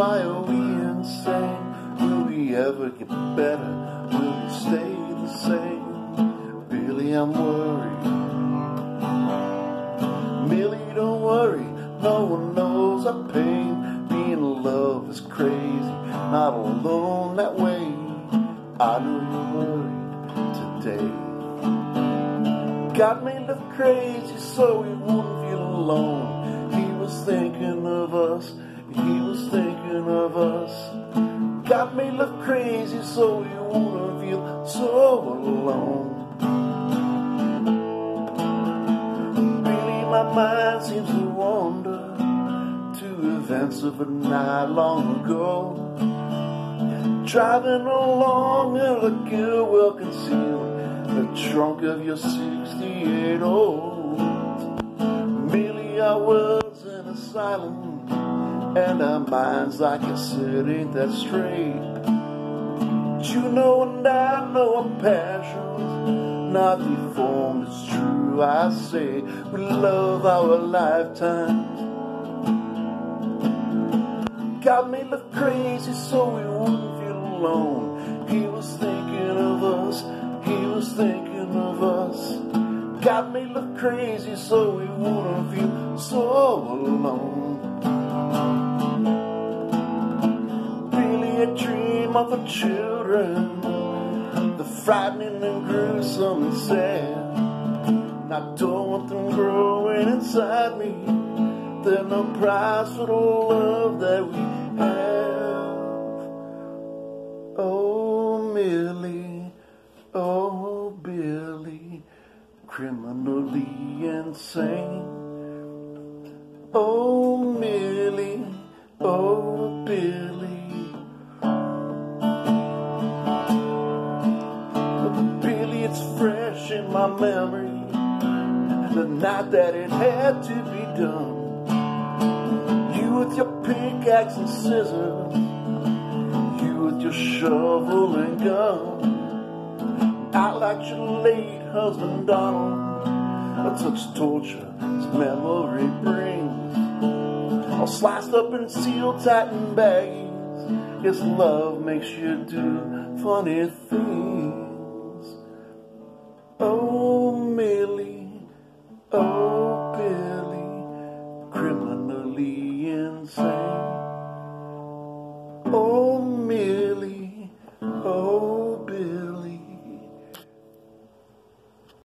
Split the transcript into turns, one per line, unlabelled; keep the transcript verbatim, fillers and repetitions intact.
why are we insane? Will we ever get better? Will we stay the same? Billy, I'm worried. Millie, don't worry, no one knows our pain. Being in love is crazy, not alone that way. I know you're worried today. God made love crazy so we wouldn't feel alone. He was thinking of us, he was thinking of us. God made love crazy so we wouldn't feel so alone. Really, my mind seems to wander to events of a night long ago. Driving along in a girl well concealed, the trunk of your sixty-eight old. Merely our words in a silence, and our minds, like I said, ain't that straight. But you know and I know our passions not deformed, it's true I say. We love our lifetimes. God made love crazy so we wouldn't feel alone. He was thinking of us, he was thinking of us. God made love crazy so we wouldn't feel so alone. Really a dream of the children, the frightening and gruesome and sad. And I don't want them growing inside me. There's no price for the love that we have. Oh, Millie, oh, Billy, criminally insane. Oh, Millie, oh, Billy. Billy, it's fresh in my memory, the night that it had to be done. You with your pickaxe and scissors, you with your shovel and gun. I like your late husband Donald, but such torture as memory brings. All sliced up and sealed tight in baggies. Yes, love makes you do funny things. Oh, Millie, oh, Billy, criminally insane. Oh, Millie.